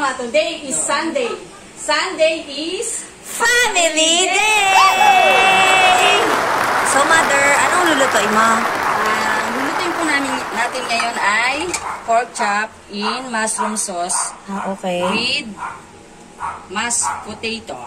mama, today is Sunday. Sunday is Family Day! So, Mother, anong lulutuin mo? Lulutuin po natin ngayon ay pork chop in mushroom sauce Okay. with mashed potato.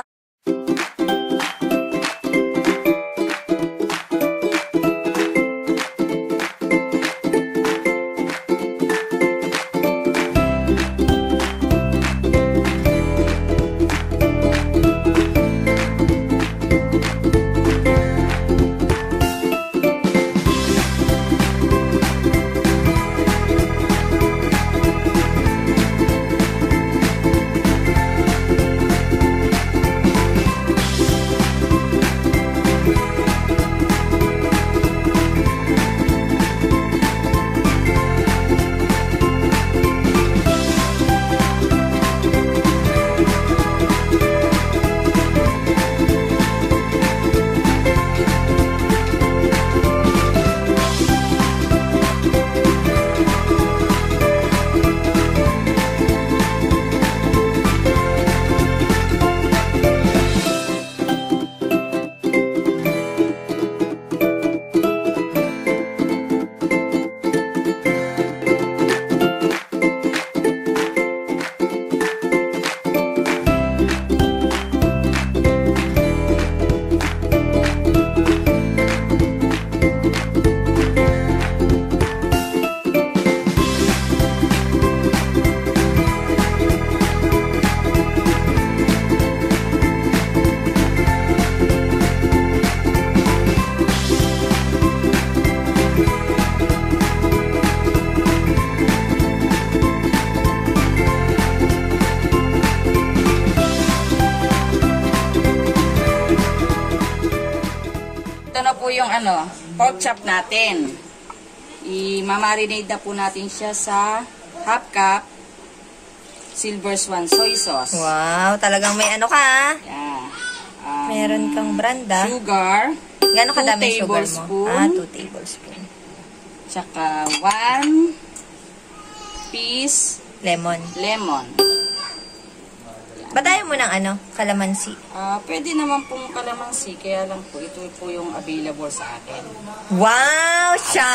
Ito na po yung pork chop natin. I-marinate na po natin siya sa half cup Silver Swan soy sauce. Wow, talagang may ano ka. Yeah. Meron kang branda. Sugar. Gano'ng kadami sugar mo? 2 tablespoon. tablespoon. Tsaka 1 piece Lemon. lemon. Ba't ayaw mo ng kalamansi? Pwede naman pong kalamansi, kaya lang po ito po yung available sa akin. Wow,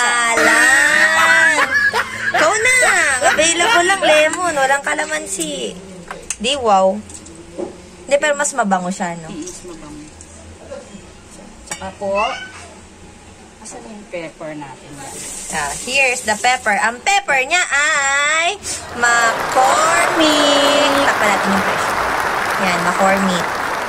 Shalan! Ikaw na! Available lang lemon, walang kalamansi. Di, wow. Hindi, pero mas mabango siya, no? Mas mabango. Tsaka po, asan yung pepper natin yan? Here's the pepper. Ang pepper niya ay McCormick. Takpan natin yung pressure. Yan, McCormick.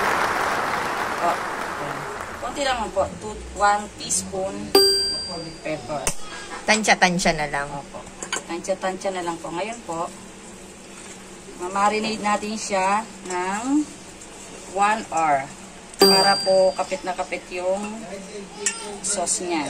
Konti lang po. 1 teaspoon pepper. Tansya-tansya na lang. Opo. Tansya-tansya na lang po. Ngayon po, mamarinate natin siya ng 1 hour. Para po kapit na kapit yung sauce niya.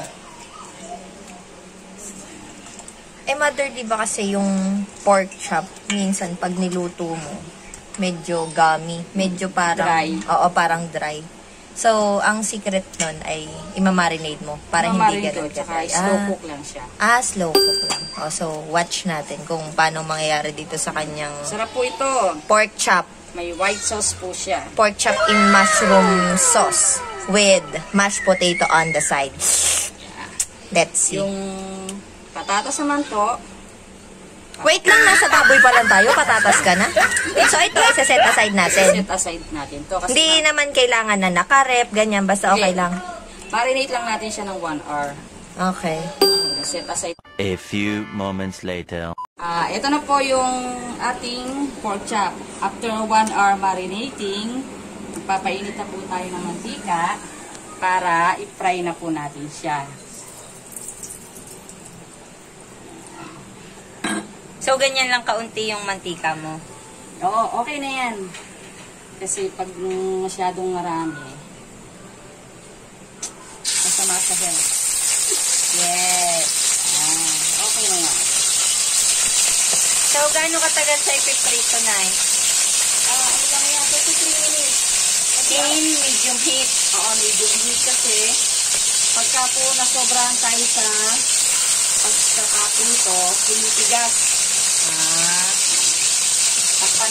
Mother, di ba kasi yung pork chop, minsan pag niluto mo, medyo gummy, medyo parang Dry. Oo, parang dry. So, ang secret nun ay imamarinate mo para hindi ganun Tsaka ka-dry. slow cook lang siya. Slow cook lang. So, watch natin kung paano mangyayari dito sa kanyang Sarap po ito. pork chop. May white sauce po siya. Pork chop in mushroom sauce with mashed potato on the side. Let's see. Yung patatas naman po. Wait lang, nasa baboy pa lang tayo. Patatas ka na. So, ito, isa-set aside natin. Set aside natin to. Kasi Hindi naman kailangan na nakarep, ganyan. Basta okay lang. marinate lang natin siya ng 1 hour. Okay. Set aside. A few moments later. Ito na po yung ating pork chop. After 1 hour marinating, papainit na po tayo ng mantika para i-fry na po natin siya. So, ganyan lang kaunti yung mantika mo. Oo, okay na yan. Kasi pag masyadong marami, masama sa health. Yes. Okay na yan. So, gaano katagal sa ipiprito na eh? Ano lang yan? 33 minutes. In medium heat. Oo, medium heat kasi pagka po nasobrahan tayo sa pagkakapo nito, pinitigas. Takpan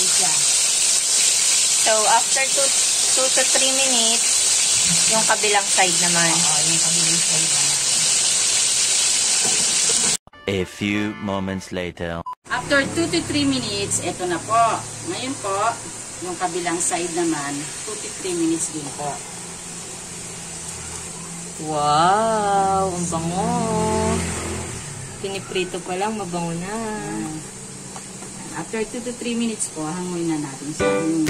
siya. So, after 2 to 3 minutes, yung kabilang side naman. Oo, yung kabilang side naman. A few moments later. After 2 to 3 minutes, eto na po. Ngayon po, yung kabilang side naman, 2 to 3 minutes din po. Wow! Ang bango! Piniprito pa lang, mabango na. After 2 to 3 minutes po, hanguin na natin siya.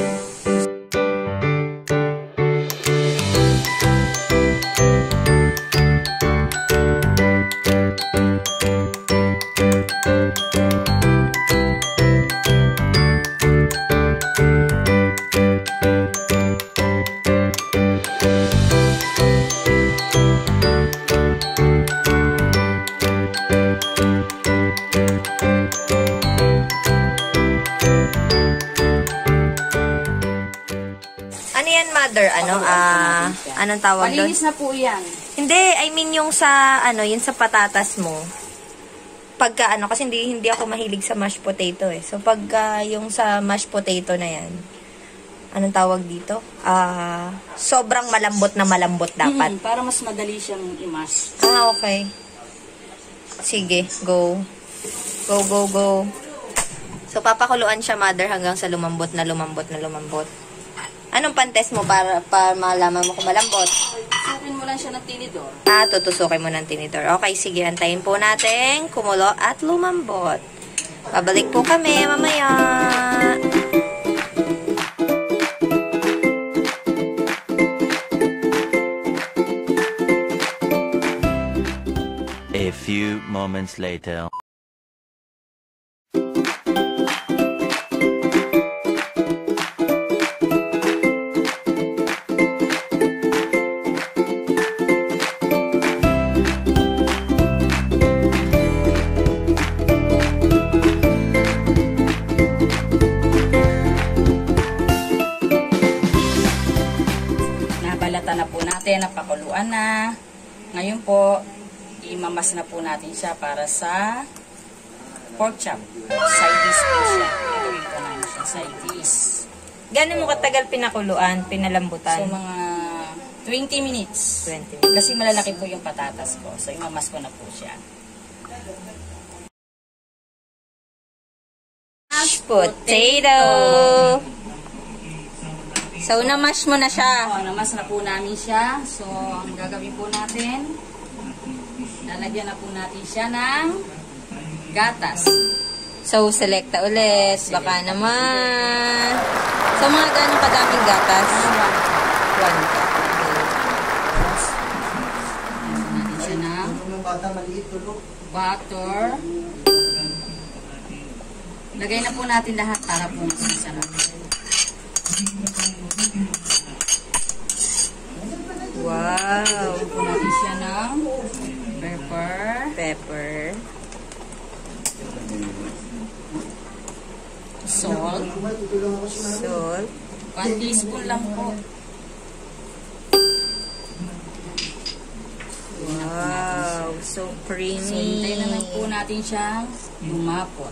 Ano yan, mother? Anong tawag doon? Malinis na po yan. Hindi, I mean yung sa, yun sa patatas mo. Pagka, kasi hindi ako mahilig sa mashed potato eh. So, pagka yung sa mashed potato na yan, anong tawag dito? Sobrang malambot na malambot dapat. Para mas madali siyang i-mash. Okay. Sige, go. Go, go, go. So, papakuluan siya, mother, hanggang sa lumambot na lumambot na lumambot. Anong pan-test mo para malaman mo kung malambot? Tutusukin mo lang siya ng tinidor. Tutusukin mo ng tinidor. Okay, sige. Antayin po natin kumulo at lumambot. Babalik po kami mamaya. A few moments later. Nabalatan na po natin, napakuluan na. Ngayon po, imamas na po natin siya para sa pork chop. Side dish po siya. Gagawin po namin siya, side dish. Gano'n mo katagal pinakuluan, pinalambutan? So, mga 20 minutes. 20 minutes. Kasi malalaki po yung patatas ko. So, imamas ko na po siya. Mashed potato! So, na-mash mo na siya. Namas na po namin siya. So, ang gagawin po natin, lalagyan na po natin siya ng gatas. So, selecta ulit. Baka naman. So, mga gano'ng kadaming gatas? 1 cup. Natin siya ng butter. Lagay na po natin lahat para po mas masarap. Wow! Lagyan po natin siya ng pepper, salt, 1 teaspoon lang po. Wow! So So, creamy. hintayin na lang po natin siyang lumapot.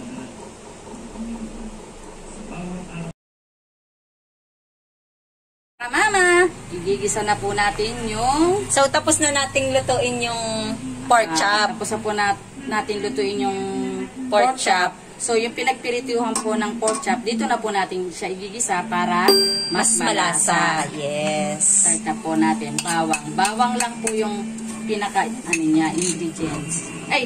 Mama, igigisa na po natin yung So, tapos na nating lutuin yung pork chop. Tapos na po natin lutuin yung Pork chop. So, yung pinagpirituhan po ng pork chop, dito na po natin siya igigisa para Mas malasa. Yes. Start na po natin. Bawang. Bawang lang po yung pinaka, ingredients.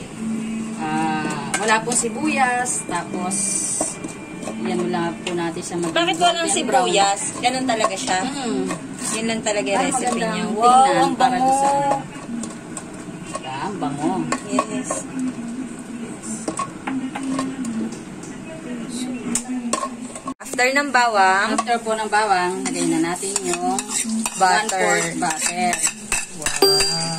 Wala pong sibuyas. Tapos, yan lang po natin siya Bakit walang sibuyas? Ganun talaga siya. Yun lang talaga yung recipe niya. Wow, ang bango. Ang bango. Yes. After ng bawang, After po ng bawang, lagay na natin yung Butter. 1/4 butter. wow.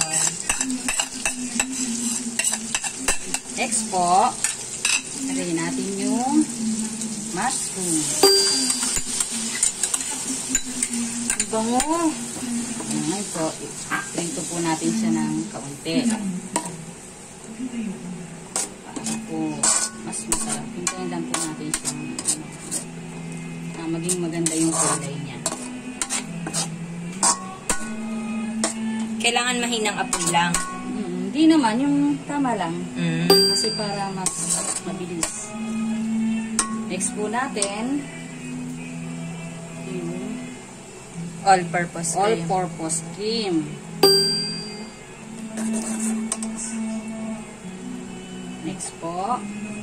Next po, lagay natin yung mushroom. Ang bango. Ngayon po, prito po natin siya ng kaunti. Para po, mas masarap. Hintayin lang po natin siya. maging maganda yung kulay niya. Kailangan mahinang apoy lang. Hindi naman, yung tama lang. Mm. Kasi para mas mabilis. Next po natin, yung All-purpose cream. all-purpose cream. Next po,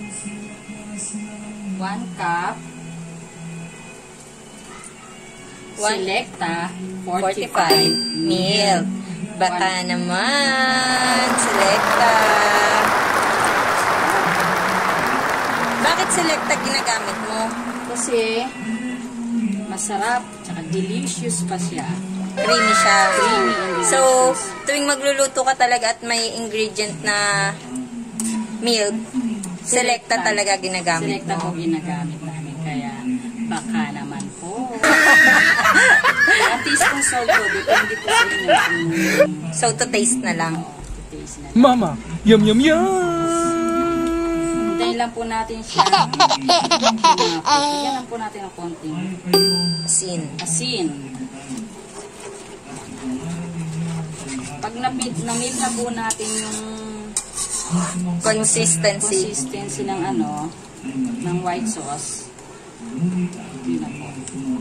1 cup Selecta 45 milk. Baka naman, Selecta. Bakit Selecta ginagamit mo? Kasi masarap, tsaka delicious pa siya. Creamy siya. Creamy and delicious. So, tuwing magluluto ka talaga at may ingredient na milk, Selecta talaga ginagamit Selecta po mo. ginagamit namin, kaya baka naman po. At least kung salt po, depende po sa inyo kung So, to taste na lang. taste na. Mama, yum yum yum. Hintayin lang po natin siya. Lagyan lang po natin ng konting Sin. asin. Pag namit na po natin yung Consistency. ng ng white sauce, yun na po.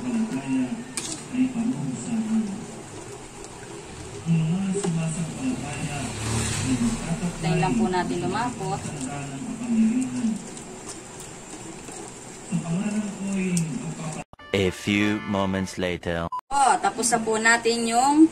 Hintayin lang po natin lumapot. A few moments later. Tapos na po natin yung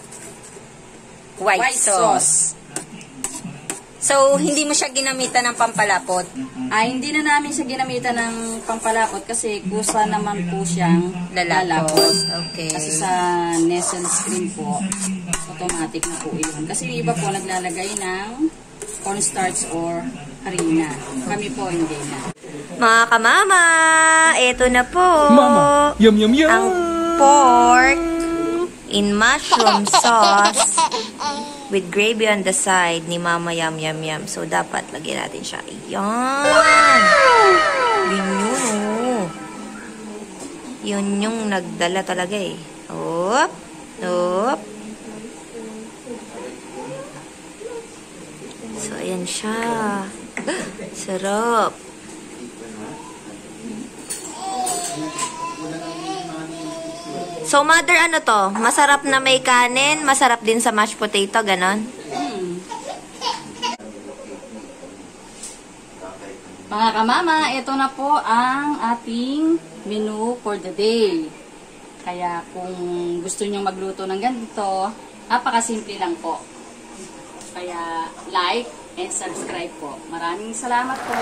White sauce. So, hindi mo siya ginamitan ng pampalapot. Hindi na namin siya ginamitan ng pampalapot kasi kusa naman po siyang Lalapot. Okay. Kasi sa Nestlé cream po, automatic na po yun. Kasi yung iba po naglalagay ng cornstarch or harina. Kami po hindi na. Mga kamama, eto na po. Mama, yum yum yum. Ang pork in mushroom sauce with gravy on the side ni Mama Yum Yum Yum. So, dapat lagyan natin siya. Ayan! Yun yun, oh. Yun yung nagdala talaga eh. Oop! Oop! So, ayan siya. Sarap! So, mother, ano to? Masarap na may kanin, masarap din sa mashed potato, ganon? Mga kamama, ito na po ang ating menu for the day. Kaya kung gusto nyo magluto ng ganito, napakasimple lang po. Kaya like and subscribe po. Maraming salamat po.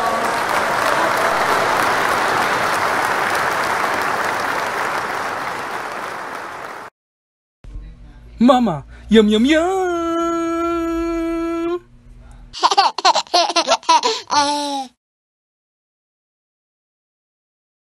Mama, yum yum yum.